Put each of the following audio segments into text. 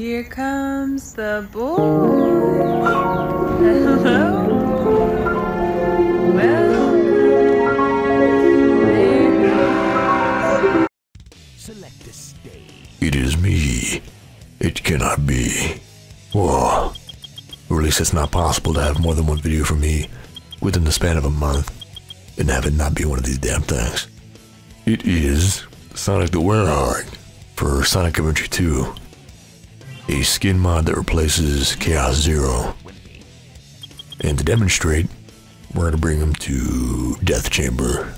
Here comes the boy. Hello. Welcome. Select the stage. It is me. It cannot be. Whoa. Or at least it's not possible to have more than one video from me within the span of a month and have it not be one of these damn things. It is Sonic the Werehog for Sonic Adventure 2. A skin mod that replaces Chaos Zero. And to demonstrate, we're going to bring him to Death Chamber.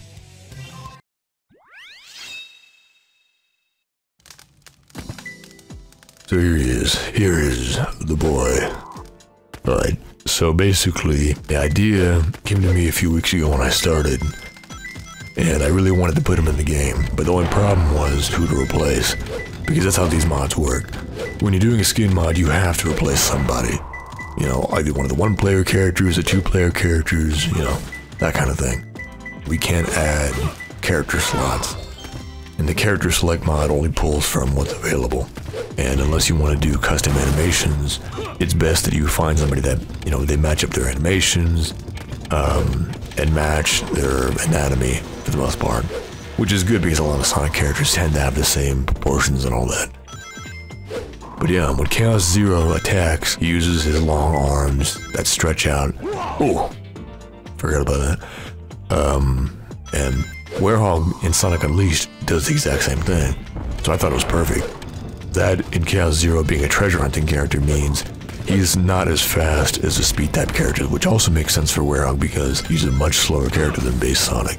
So here he is. Here is the boy. Alright, so basically, the idea came to me a few weeks ago when I started. And I really wanted to put him in the game, but the only problem was who to replace. Because that's how these mods work. When you're doing a skin mod, you have to replace somebody. You know, either one of the one-player characters or two-player characters, you know, that kind of thing. We can't add character slots. And the character select mod only pulls from what's available. And unless you want to do custom animations, it's best that you find somebody that, you know, they match up their animations, and match their anatomy for the most part. Which is good because a lot of Sonic characters tend to have the same proportions and all that. But yeah, when Chaos Zero attacks, he uses his long arms that stretch out. Oh, forgot about that. And Werehog in Sonic Unleashed does the exact same thing. So I thought it was perfect. That in Chaos Zero being a treasure hunting character means he's not as fast as the speed type characters, which also makes sense for Werehog because he's a much slower character than base Sonic.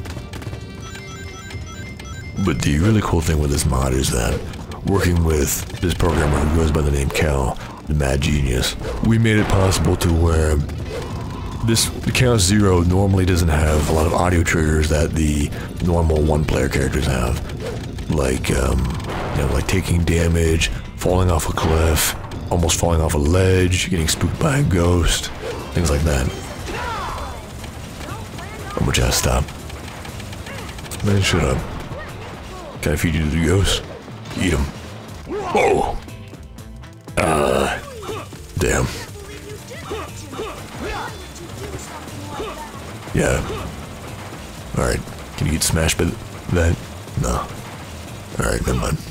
But the really cool thing with this mod is that working with this programmer who goes by the name Kell, the mad genius, we made it possible to where the Chaos Zero normally doesn't have a lot of audio triggers that the normal one-player characters have. Like, you know, like taking damage, falling off a cliff, almost falling off a ledge, getting spooked by a ghost, things like that. I'm gonna just stop. Man, shut up. Can I feed you to the ghost? Eat him. Oh! Damn. Yeah. Alright. Can you get smashed by that? No. Alright, never mind.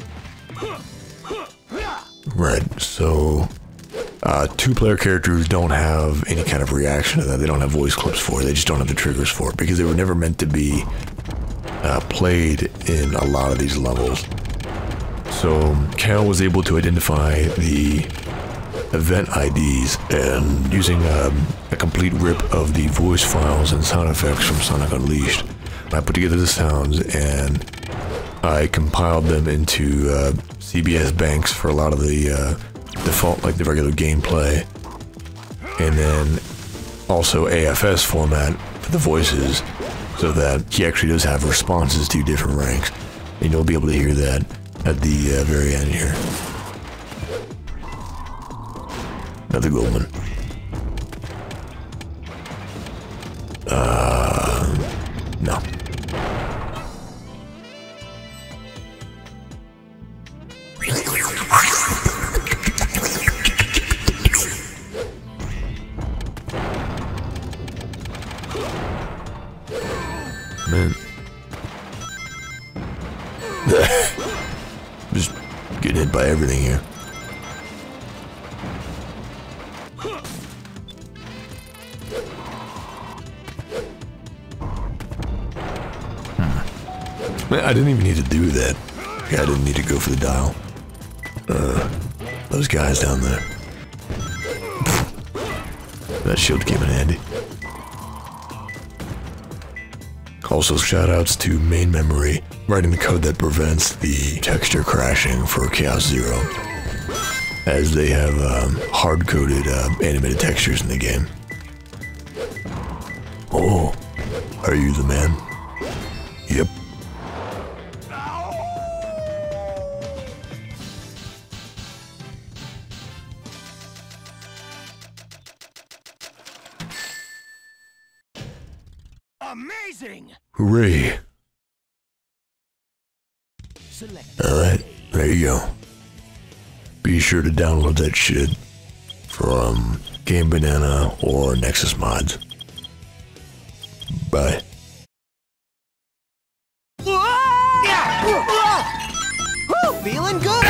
Right, so... two-player characters don't have any kind of reaction to that. They don't have voice clips for it. They just don't have the triggers for it because they were never meant to be played in a lot of these levels. So Kell was able to identify the event IDs and using a complete rip of the voice files and sound effects from Sonic Unleashed, I put together the sounds and I compiled them into CBS banks for a lot of the default, like the regular gameplay, and then also AFS format for the voices, so that he actually does have responses to different ranks, and you'll be able to hear that at the very end here. Another gold one. No. Man. Just getting hit by everything here. Man, I didn't even need to do that. Yeah, I didn't need to go for the dial. Those guys down there. That shield came in handy. Also, shoutouts to MainMemory, writing the code that prevents the texture crashing for Chaos Zero, as they have hard-coded animated textures in the game. Oh, are you the man? Yep. Amazing! Hooray! Alright, there you go. Be be sure to download that shit from Game Banana or Nexus Mods. Bye. Feeling good!